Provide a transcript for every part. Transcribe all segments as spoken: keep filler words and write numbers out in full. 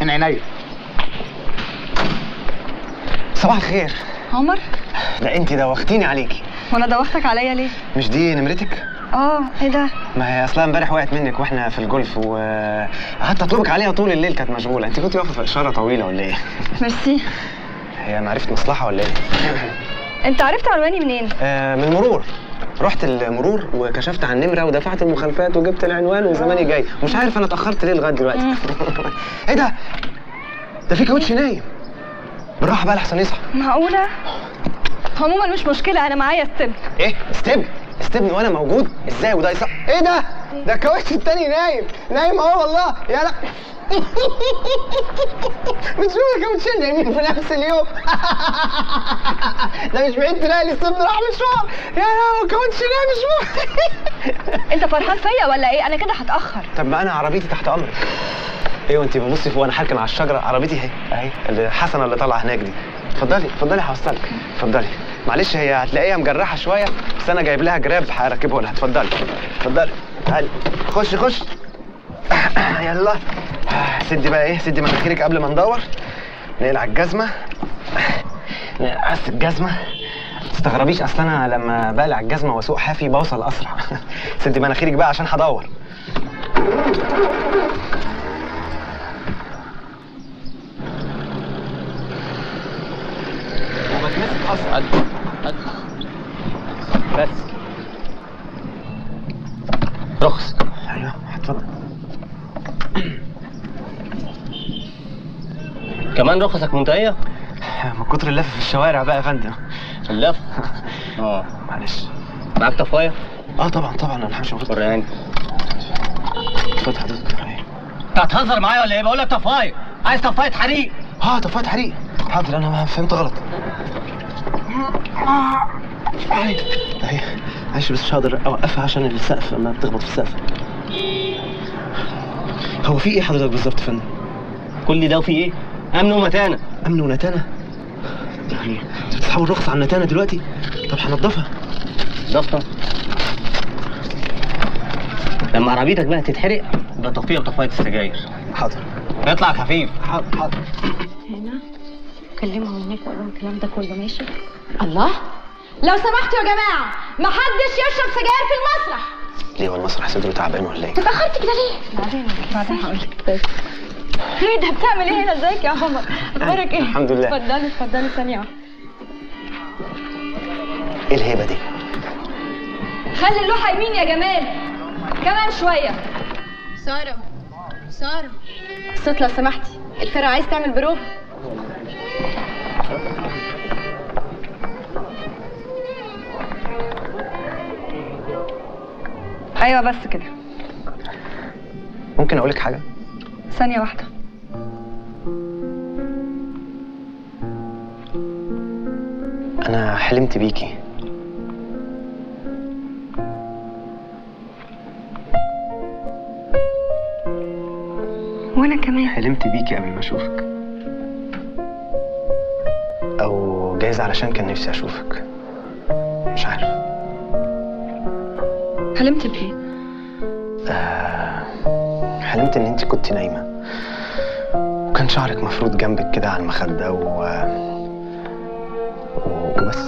من عينيا. صباح الخير. عمر؟ ده انت دوختيني عليكي. وانا دوختك عليا ليه؟ مش دي نمرتك؟ اه. ايه ده؟ ما هي اصلا امبارح وقعت منك واحنا في الجولف، وقعدت اطلبك عليها طول الليل، كانت مشغوله. انت كنت واقفه في اشاره طويله ولا ايه؟ ميرسي. هي معرفه مصلحه ولا ايه؟ انت عرفت عنواني منين؟ آه من المرور. رحت المرور وكشفت عن النمره ودفعت المخالفات وجبت العنوان وزماني جاي، ومش عارف انا اتاخرت ليه لغايه دلوقتي. ايه ده؟ ده في كاوتش نايم. بالراحه بقى لحسن يصحى. معقوله؟ عموما مش مشكله، انا معايا استبن. ايه؟ استبن؟ استبن وانا موجود؟ ازاي وده يصح؟ ايه ده؟ ده الكاوتش التاني نايم. نايم اهو والله. يا لا بتشوف الكاوتشين نايمين في نفس اليوم. ده مش بعيد تلاقي الاستبن راح مشوار. يا لا الكاوتش نايم مشوار. انت فرحان فيا ولا ايه؟ انا كده هتاخر. طب ما انا عربيتي تحت امرك. ايه وانت ببصي فوق وانا هركن على الشجره؟ عربيتي اهي اهي اللي حسنه اللي طالعه هناك دي. اتفضلي اتفضلي هوصلك. اتفضلي. معلش هي هتلاقيها مجرحه شويه بس انا جايب لها جراب هركبه لها. اتفضلي اتفضلي. تعالي خش خش. يلا سدي بقى ايه، سدي مناخيرك قبل ما ندور. نقلع الجزمه. نقص الجزمه. ما تستغربيش اصل انا لما بقلع الجزمه واسوق حافي بوصل اسرع. سدي مناخيرك بقى عشان هدور. وبتمسك اصلا. بس رخص. ايوه اتفضل. كمان رخصك منتهيه؟ من كتر اللف في الشوارع بقى يا فندم. اللف؟ اه معلش. معاك طفايه؟ اه طبعا طبعا انا همشي وسط. وريهاني. اتفضل حضرتك. انت هتهزر معايا ولا ايه؟ بقول لك طفايه. عايز طفايه حريق. اه طفايه حريق. حاضر انا ما فهمت غلط. اهي اهي معلش بس مش هقدر اوقفها عشان السقف لما بتخبط في السقف. هو في ايه حضرتك بالظبط يا فندم؟ كل ده وفي ايه؟ امن ومتانه. امن ونتانه؟ يعني انت بتسحبوا الرخصه على النتانه دلوقتي؟ طب هنضفها. ضفها؟ لما عربيتك بقى تتحرق يبقى طفيها بطفايه السجاير. حاضر. اطلع خفيف. حاضر حاضر. هنا كلمهم هناك وقول لهم الكلام ده كله ماشي؟ الله؟ لو سمحتوا يا جماعه محدش يشرب سجاير في المسرح. ليه هو المسرح صدره تعبان ولا ايه؟ اتاخرت كده ليه؟ بعدين بعدين هقول لك. بس ايه ده بتعمل ايه هنا؟ ازيك يا عمر؟ اخبارك ايه؟ الحمد لله. اتفضلي اتفضلي ثانيه واحده. ايه الهيبه دي؟ خلي اللوحه يمين يا جمال. كمان شويه. ساره ساره الصوت لو سمحتي. الفرقه عايز تعمل بروفا. ايوه بس كده. ممكن اقول لك حاجه؟ ثانيه واحده. انا حلمت بيكي. وانا كمان حلمت بيكي قبل ما اشوفك، او جايز علشان كان نفسي اشوفك، مش عارف. حلمت بايه؟ آه حلمت ان انت كنت نايمه وكان شعرك مفروض جنبك كده على المخده و... و... وبس.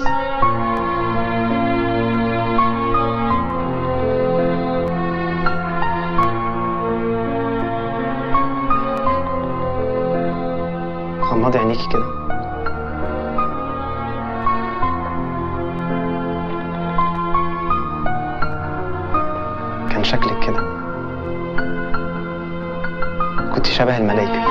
غمضي عينيكي كده. كان شكلك كده، كنت شبه الملايكة.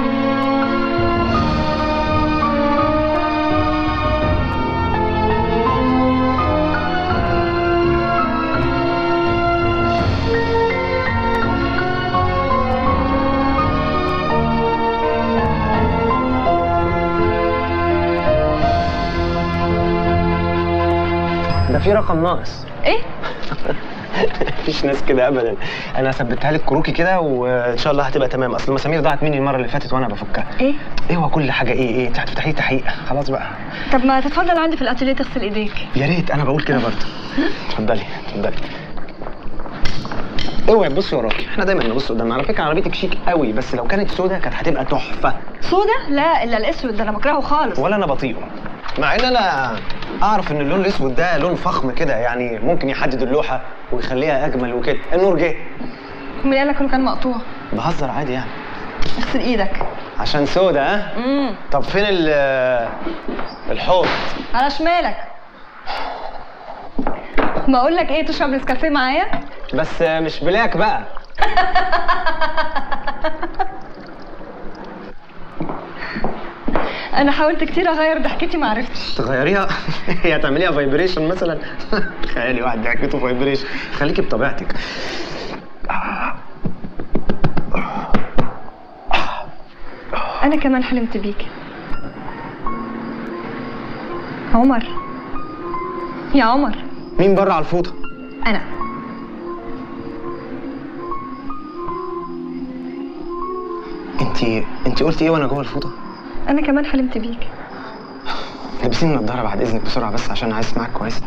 ده في رقم ناقص. ايه؟ مفيش ناس كده ابدا. انا ثبتها لك كروكي كده وان شاء الله هتبقى تمام. اصل المسامير ضاعت مني المره اللي فاتت وانا بفكها. ايه؟ ايه هو كل حاجه ايه ايه؟ انت هتفتحي تحقيق خلاص بقى. طب ما تتفضل عندي في الاتيليه تغسل ايديك. يا ريت، انا بقول كده برضه. اتفضلي اتفضلي. اوعي تبصي وراكي، احنا دايما نبص قدامنا. على فكره عربيتك شيك قوي، بس لو كانت سودا كانت هتبقى تحفه. سودا؟ لا الا الاسود ده انا بكرهه خالص. ولا انا بطيئه، مع ان انا اعرف ان اللون الاسود ده لون فخم كده، يعني ممكن يحدد اللوحه ويخليها اجمل وكده. النور جه. مين قال لك انه كان مقطوع؟ بهزر عادي يعني. اغسل ايدك. عشان سودا ها؟ امم طب فين ال الحوض؟ على شمالك. بقول لك ايه، تشرب نسكافيه معايا؟ بس مش بلاك بقى. انا حاولت كتير اغير ضحكتي ما عرفتش. تغيريها؟ هي هتعمليها فايبريشن مثلا؟ تخيلي واحد ضحكته فايبريشن. خليكي بطبيعتك. انا كمان حلمت بيك عمر. يا عمر. مين بره على الفوطه؟ انا. انتي انتي قلتي ايه وانا جوه الفوطه؟ انا كمان حلمت بيك. لبسيني النضاره بعد اذنك بسرعه، بس عشان عايز اسمعك كويس.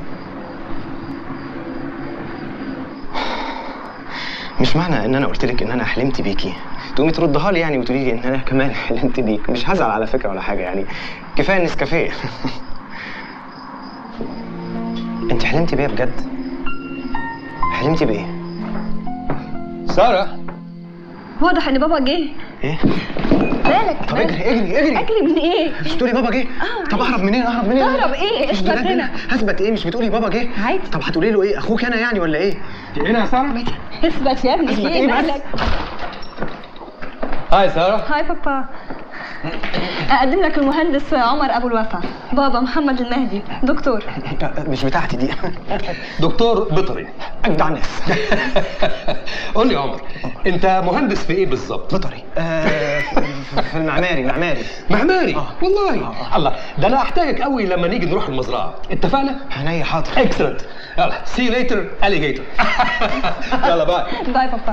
مش معنى ان انا قلت لك ان انا حلمت بيكي تقومي تردها لي يعني وتقولي لي ان انا كمان حلمت بيك. مش هزعل على فكره ولا حاجه، يعني كفايه نسكافيه. انت حلمتي بيا بجد؟ حلمتي بايه؟ ساره. واضح ان بابا جه. ايه؟ مالك؟ طب اجري اجري اجري. اجري من ايه؟ مش بتقولي بابا جه؟ آه طب اهرب منين؟ اهرب منين؟ تهرب ايه؟ اثبت هنا. هثبت ايه؟ مش بتقولي بابا جه؟ عادي. طب هتقولي له ايه؟ اخوك انا يعني ولا ايه؟ انت هنا يا ساره؟ اثبت يا ابني. اثبت في ايه بس؟ مالك؟ هاي ساره. هاي بابا. اقدم لك المهندس عمر ابو الوفا، بابا محمد المهدي، دكتور. مش بتاعتي دي. دكتور بيطري. اجدع ناس. قول لي يا عمر، انت مهندس في ايه بالظبط؟ بيطري. آه في المعماري. معماري معماري. آه. والله آه. آه. الله، ده انا احتاجك قوي لما نيجي نروح المزرعه. اتفقنا؟ عينيا حاضر. اكسلنت. يلا سي ليتر اليجيتور. يلا باي. باي بابا.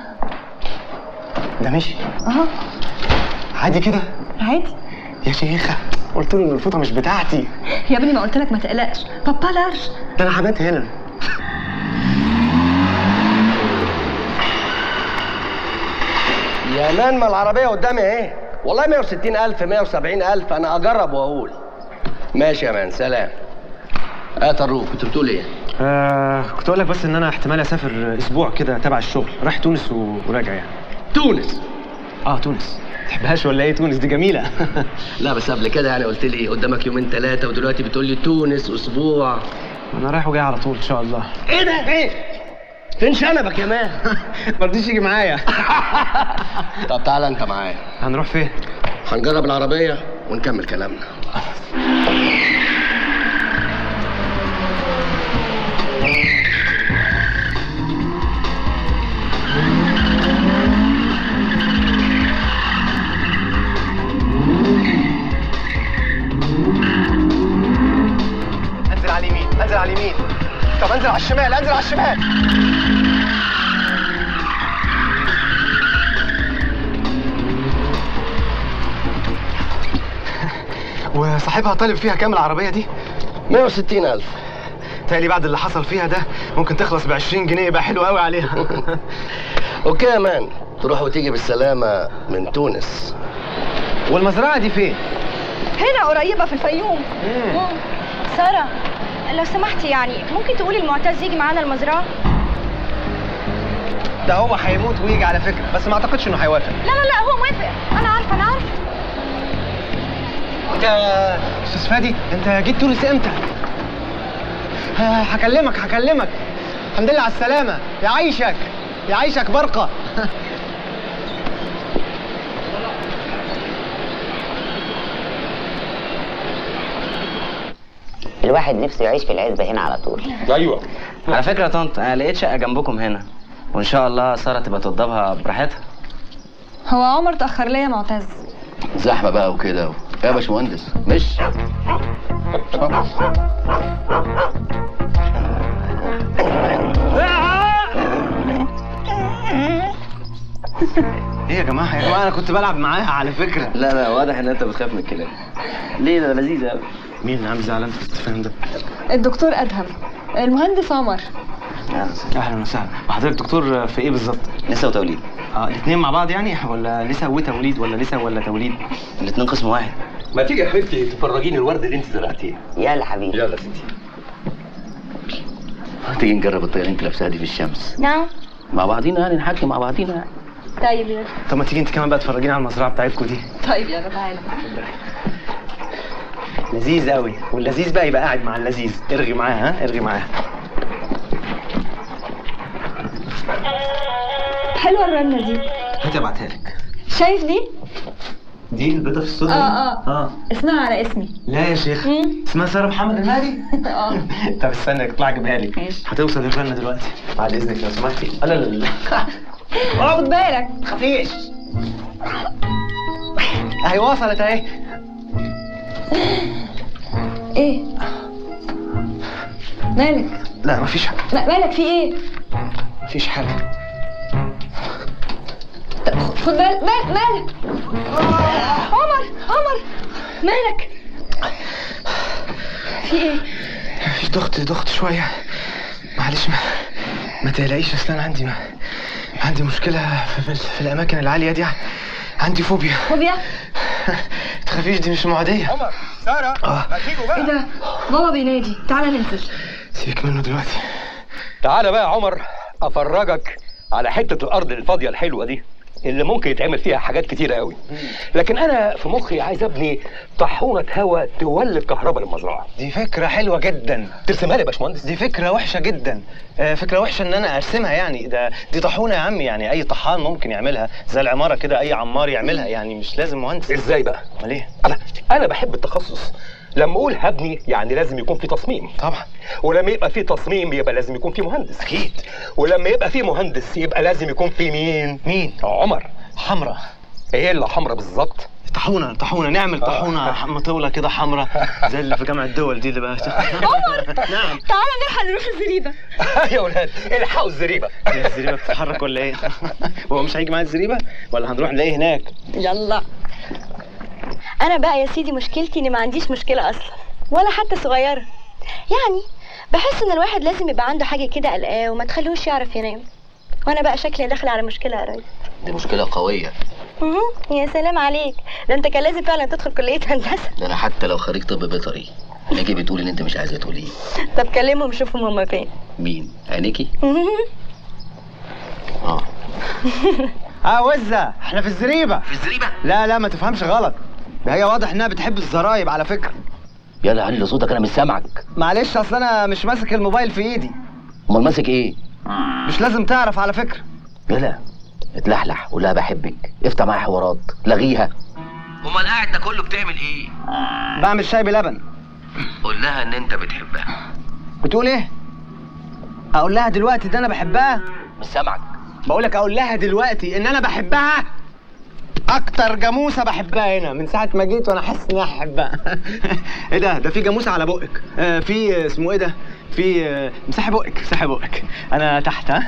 ده مشي؟ اهو. عادي كده؟ عادي يا شيخه، قلت له ان الفوطه مش بتاعتي. يا ابني، ما قلت لك ما تقلقش. بابا لارج. ده انا هبات هنا. يا مان، ما العربية قدامي اهي. والله مية وستين ألف مية وسبعين ألف، أنا أجرب وأقول. ماشي يا مان، سلام. اه طروق، كنت بتقول ايه؟ آه كنت اقول لك بس ان انا احتمال اسافر اسبوع كده تبع الشغل، رايح تونس و- وراجع يعني. تونس؟ اه تونس. تحبهاش ولا ايه؟ تونس دي جميله. لا بس قبل كده يعني قلت لي قدامك يومين ثلاثة، ودلوقتي بتقول لي تونس أسبوع. انا رايح وجاي على طول ان شاء الله. ايه ده؟ ايه؟ فين شنبك يا مان؟ ما رضيش يجي معايا. طب تعالى أنت معايا. هنروح فين؟ هنجرب العربية ونكمل كلامنا. انزل على اليمين، انزل على اليمين. طب انزل على الشمال، انزل على الشمال. وصاحبها طالب فيها كام العربية دي؟ مية وستين ألف. تالي بعد اللي حصل فيها ده ممكن تخلص ب عشرين جنيه، يبقى حلو قوي عليها. اوكي يا مان، تروح وتيجي بالسلامة من تونس. والمزرعة دي فين؟ هنا قريبه في الفيوم. مم. سارة، لو سمحتي يعني ممكن تقولي المعتز يجي معانا المزرعة؟ ده هو هيموت ويجي على فكرة، بس ما اعتقدش انه هيوافق. لا لا لا، هو موافق. أنا عارفة أنا عارفة. انت يا استاذ فادي، انت جيت تونس امتى؟ ه- هكلمك هكلمك. الحمد لله على السلامة، يعيشك يعيشك برقة. الواحد نفسه يعيش في العزبة هنا على طول. ايوه. على فكره يا طنط، انا لقيت شقه جنبكم هنا، وان شاء الله ساره تبقى توضبها براحتها. هو عمر تاخر ليا معتز. زحمة بقى وكده. يا باشمهندس مش ايه يا جماعة؟ يا جماعة انا كنت بلعب معاها على فكرة. لا لا، واضح ان انت بتخاف من الكلام. ليه؟ ده لذيذ قوي. مين اللي عامل زعلان في الاستفهام ده؟ الدكتور ادهم، المهندس عمر. اهلا وسهلا. وحضرتك دكتور في ايه بالظبط؟ نسا وتوليد. اه الاثنين مع بعض يعني، ولا نسا وتوليد ولا نسا ولا توليد؟ الاثنين قسم واحد. ما تيجي يا حبيبتي تفرجيني الورد اللي انت زرعتيه. يلا حبيبي. يلا ستي. تيجي نجرب الطريقه اللي انت لابساها دي في الشمس نعم. مع بعضينا يعني، نحكي مع بعضينا يعني. طيب يلا. طب ما تيجي انت كمان بقى تفرجينا على المزرعه بتاعتكم دي. طيب يلا تعالى. لذيذ قوي، واللذيذ بقى يبقى قاعد مع اللذيذ. ارغي معاه، ها ارغي معاه. حلوه الرنه دي. هاتي ابعتها لك. شايف دي؟ دي البيضه في الصودا؟ اه اه اه اسمها على اسمي. لا يا شيخ، اسمها ساره محمد الهادي. اه طب استنى اطلع اجيبها لك. ماشي. هتوصل الرنه دلوقتي بعد اذنك لو سمحتي. لا لا لا خد بالك. خفيش. اهي وصلت اهي. ايه مالك؟ لا مفيش حاجه. م- مالك في ايه؟ مفيش حاجه. طب خد بالك. مال مالك؟ عمر عمر مالك؟ في ايه؟ في ضغط ضغط شويه. معلش ما ما تقلقيش، اصل انا عندي ما عندي مشكله في, في, في الاماكن العاليه دي. عندي فوبيا. فوبيا؟ تخافيش دي مش معديه. عمر ساره آه. ما تيجوا بقى. ايه ده؟ بابا بينادي، تعالى ننزل. سيبك منه دلوقتي. تعالى بقى يا عمر افرجك على حته الارض الفاضيه الحلوه دي اللي ممكن يتعمل فيها حاجات كتيره قوي. لكن انا في مخي عايز ابني طاحونه هواء تولد كهرباء للمزرعه. دي فكره حلوه جدا. ترسمها لي يا باشمهندس. دي فكره وحشه جدا. آه فكره وحشه ان انا ارسمها يعني. ده دي طاحونه يا عمي، يعني اي طحان ممكن يعملها زي العماره كده، اي عمار يعملها يعني، مش لازم مهندس. ازاي بقى؟ امال ايه؟ انا انا بحب التخصص. لما اقول هبني يعني لازم يكون في تصميم. طبعا. ولما يبقى في تصميم يبقى لازم يكون في مهندس. اكيد. ولما يبقى في مهندس يبقى لازم يكون في مين؟ مين؟ عمر. حمرا. ايه اللي حمرا بالظبط؟ طاحونه طاحونه نعمل طاحونه مطوله كده حمرا زي اللي في جامعه الدول دي اللي بقى. عمر نعم. تعالى نلحق نروح الزريبه. يا ولاد الحقوا الزريبه. هي الزريبه بتتحرك ولا ايه؟ هو مش هيجي معايا الزريبه ولا هنروح نلاقيه هناك؟ يلا. انا بقى يا سيدي مشكلتي اني ما عنديش مشكله اصلا ولا حتى صغيره. يعني بحس ان الواحد لازم يبقى عنده حاجه كده قلقاه وما تخليهوش يعرف ينام. وانا بقى شكلي داخله على مشكله قريب. دي مشكله قويه. اها يا سلام عليك، ده انت كان لازم فعلا تدخل كليه هندسه. ده انا حتى لو خريج طب بيطري نيجي بتقول ان انت مش عايزه تقوليه. طب كلمهم شوفهم هما فين. مين؟ عينيكي؟ اه اه وزه احنا في الزريبه. في الزريبه؟ لا لا ما تفهمش غلط، ده هي واضح انها بتحب الزرايب على فكره. يلا علي صوتك انا مش سامعك. معلش اصل انا مش ماسك الموبايل في ايدي. امال ماسك ايه؟ مش لازم تعرف على فكره. يلا اتلحلح قول لها بحبك، افتح معايا حوارات، لغيها. امال قاعد ده كله بتعمل ايه؟ بعمل شاي بلبن. قول لها ان انت بتحبها. بتقول ايه؟ اقول لها دلوقتي ده انا بحبها؟ مش سامعك. بقول لك اقول لها دلوقتي ان انا بحبها. اكتر جاموسه بحبها هنا من ساعه ما جيت وانا حاسس ان انا هحبها. ايه ده؟ ده في جاموسه على بقك. آه في اسمه ايه ده؟ في آه مسحي بقك مسحي بقك. انا تحت. ها؟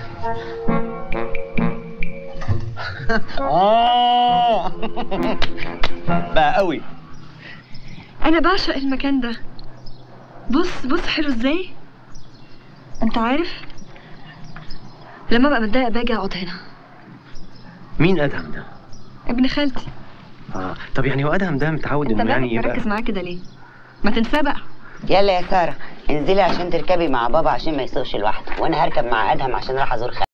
اه بقى قوي. انا بعشق المكان ده. بص بص حلو ازاي. انت عارف لما ببقى متضايقه باجي اقعد هنا. مين ادهم ده؟ ابن خالتي. اه طب يعني هو ادهم ده متعود انت انه يعني بالك يبقى مركز معاه كده ليه؟ ما تنساه بقى. يلا يا ساره انزلي عشان تركبي مع بابا عشان ما يسوقش لوحده، وانا هركب مع ادهم عشان راح ازور خالتي.